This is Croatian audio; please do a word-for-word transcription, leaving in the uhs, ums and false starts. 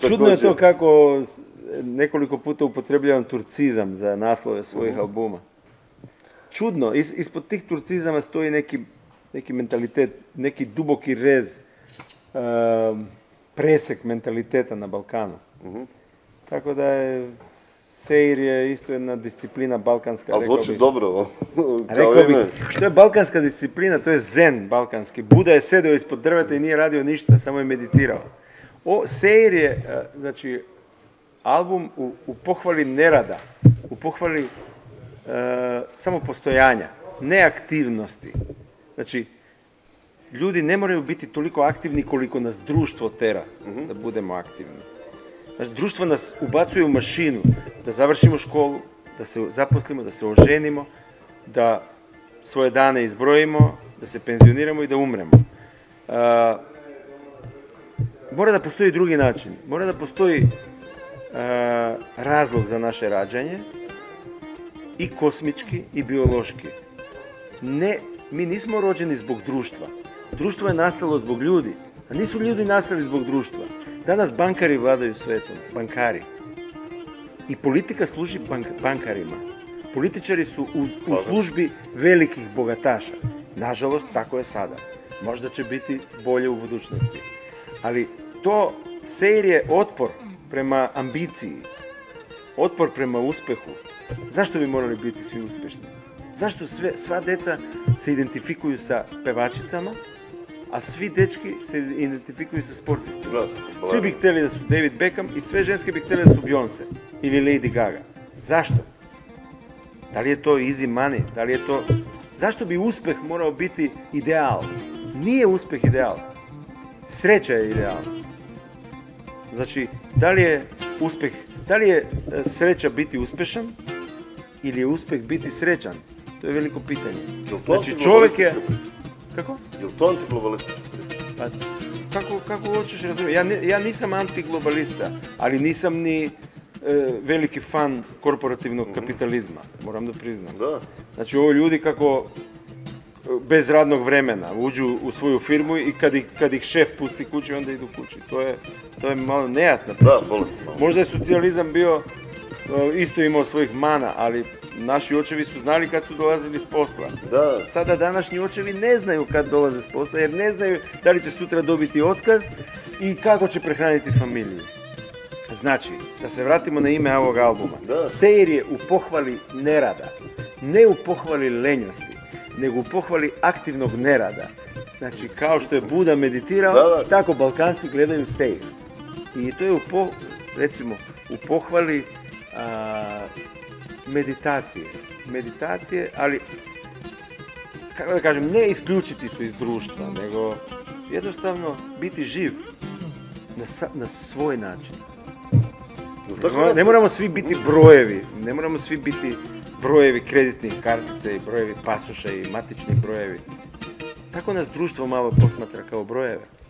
Čudno je to kako nekoliko puta upotrebljavam turcizam za naslove svojih uh-huh. albuma. Čudno, Is, ispod tih turcizama stoji neki, neki mentalitet, neki duboki rez, uh, presek mentaliteta na Balkanu. Uh-huh. Tako da je seir je isto jedna disciplina balkanska. Ali zvuči dobro. Rekao bih, to je balkanska disciplina, to je zen balkanski. Buda je sedeo ispod drveta i nije radio ništa, samo je meditirao. O, seir je, znači, album u, u pohvali nerada, u pohvali uh, samopostojanja, neaktivnosti. Znači, ljudi ne moraju biti toliko aktivni koliko nas društvo tera uh-huh. da budemo aktivni. Znači, društvo nas ubacuje u mašinu, da završimo školu, da se zaposlimo, da se oženimo, da svoje dane izbrojimo, da se penzioniramo i da umremo. Uh, mora da postoji drugi način. Mora da postoji uh, razlog za naše rađanje, i kosmički i biološki. Ne, mi nismo rođeni zbog društva. Društvo je nastalo zbog ljudi, a nisu ljudi nastali zbog društva. Danas bankari vladaju svetom, bankari. I politika služi bank, bankarima. Političari su u, u službi velikih bogataša. Nažalost, tako je sada. Možda će biti bolje u budućnosti. Ali to seir je otpor prema ambiciji, otpor prema uspehu. Zašto bi morali biti svi uspješni? Zašto sve, sva deca se identifikuju sa pevačicama, a svi dečki se identifikuju sa sportistima? Svi bi htjeli da su David Beckham i sve ženske bi htjeli da su Beyoncé ili Lady Gaga. Zašto? Da li je to easy money? Da li je to... Zašto bi uspjeh morao biti ideal? Nije uspjeh ideal. Sreća je ideal. Znači, da li je uspjeh, da li je sreća biti uspješan ili je uspjeh biti srećan? To je veliko pitanje. Je li to znači, čovjek je... Kako? Je li to antiglobalistička priča? Pa, kako, kako hoćeš razumjeti? Ja, ja nisam antiglobalista, ali nisam ni e, veliki fan korporativnog mm-hmm. kapitalizma, moram da priznam. Da. Znači, ovo ljudi kako bez radnog vremena uđu u svoju firmu i kad ih, kad ih šef pusti kući, onda idu kući. To je, to je malo nejasna priča. Da, bolestno. Možda je socijalizam bio, isto imao svojih mana, ali naši očevi su znali kad su dolazili s posla. Da. Sada današnji očevi ne znaju kad dolaze s posla, jer ne znaju da li će sutra dobiti otkaz i kako će prehraniti familiju. Znači, da se vratimo na ime ovog albuma. Da. Seir je u pohvali nerada, ne u pohvali lenjosti, nego u pohvali aktivnog nerada. Znači, kao što je Buda meditirao, da, da. Tako Balkanci gledaju seir. I to je, u po, recimo, u pohvali a, meditacije. Meditacije, ali, kako da kažem, ne isključiti se iz društva, nego jednostavno biti živ na, na svoj način. Ne, ne moramo svi biti brojevi, ne moramo svi biti brojevi kreditnih kartice i brojevi pasoša i matični brojevi. Tako nas društvo malo posmatra kao brojeve.